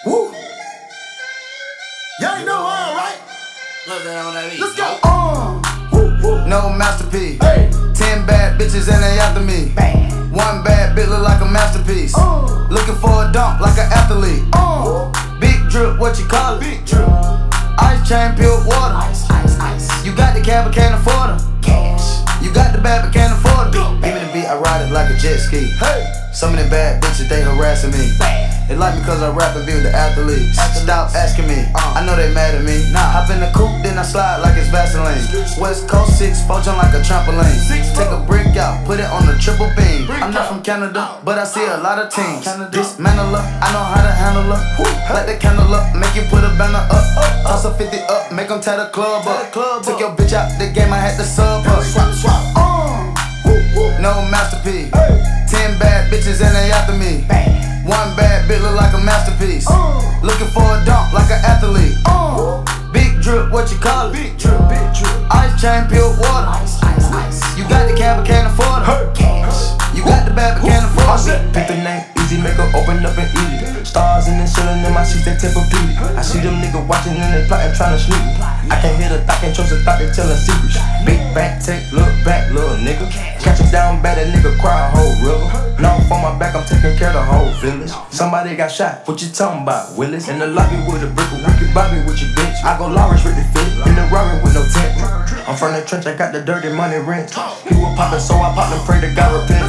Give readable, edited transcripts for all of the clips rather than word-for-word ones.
Woo. Y'all ain't know how, right? Let's go. No masterpiece. Hey. 10 bad bitches and they after me. Bang. One bad bitch look like a masterpiece. Looking for a dunk like an athlete. Big drip, what you call it? Big drip. Ice chain, pure water. Ice, ice, ice. You got the cab but can't afford them. Cash. You got the bad but can't afford it. Go. Give me the beat, I ride it like a jet ski. Hey. Some of the bad bitches, they harassing me. Bad. They like me cause I rap and be with the athletes. Stop asking me, I know they mad at me. Hop in the coupe, then I slide like it's Vaseline. West Coast 6'4", jump like a trampoline. Take a brick out, put it on the triple beam. I'm not from Canada, but I see a lot of teams. Dismantle her, I know how to handle her. Light the candle up, make you put a banner up. Toss a 50 up, make them tie the club up. Took your bitch out the game, I had to sub her. Swap, swap. No masterpiece. 10 bad bitches and they after me. Bang. One bad bitch look like a masterpiece. Looking for a dunk like an athlete. Big drip, what you call it? Big drip, big drip. Ice chain, pure water. Ice, ice, ice. You got the cab but can't afford it. Cash. You got the bad but can't afford it. Pick the name, easy, make her open up and eat it. Stars and then chillin' in my seats, they Tempur-Pedic. I see them niggas watching and they plotting, tryna sneak me. I can't hear the thought, can't trust the thought, they tellin' secrets. Big back, take, look back, little nigga. Catch him down bad, that nigga cry a whole river. Now on my back, I'm taking care of the whole village. Somebody got shot, what you talking about, Willis? In the lobby with a brick, Ricky Bobby with your bitch. I go Lawrence with the fit, in the Rari with no tent. I'm from the trench, I got the dirty money rent. He was poppin', so I popped and pray to God repent.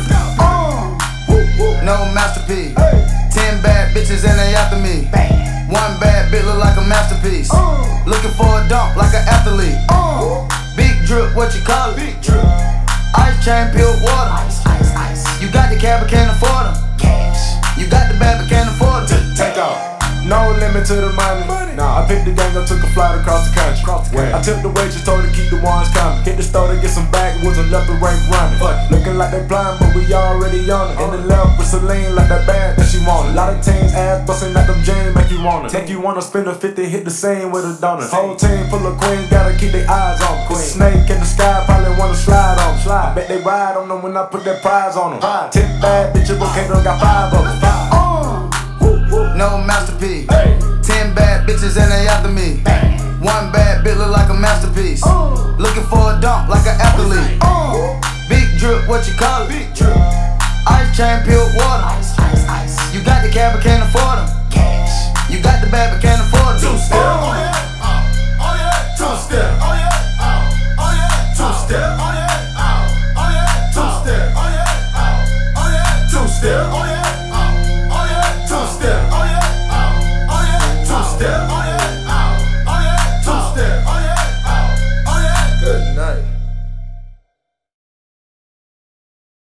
No masterpiece. 10 bad bitches and they after me. Bang. One bad bitch look like a masterpiece. Looking for a dunk like an athlete. Big drip, what you call it? Big drip. Ice chain, pure water. Ice, ice, ice. You got the cab but can't afford them. Cash. You got the bad but can't afford it. Take off. No limit to the money. Nah, I picked the gang up, took a flight across the country. I took the waitress, told her to keep the ones coming. Hit the store to get some backwoods and left the right running. Looking like they blind, but we already on it. In the left with Celine, like that bag that she wanted. Lot of teams ass busting like them jeans, make you wanna. Make you wanna spend a 50, hit the same with a donut. Whole team full of queens, gotta keep their eyes on queen. Snake in the sky, probably wanna slide on them. I bet they ride on them when I put that prize on them. 10 bad bitches, okay, don't got 5 of them. No masterpiece. 10 bad bitches and they after me. Bang. One bad bitch look like a masterpiece. Looking for a dunk like an athlete. Big drip, what you call it? Big drip. Ice chain, pure water. Ice, ice, ice. You got the cab but can't afford them. Cash. You got the bad but can't afford it. Two-step. Oh yeah. Oh yeah. Two-step. Oh yeah. Oh yeah. Two-step. Oh yeah. Oh yeah. Two-step. Oh yeah. Oh yeah. Two-step. Oh yeah. Oh yeah. Two-step. Oh yeah. Oh yeah. Two-step. Oh yeah. Oh yeah. Two-step. Oh yeah. Oh yeah. Good night.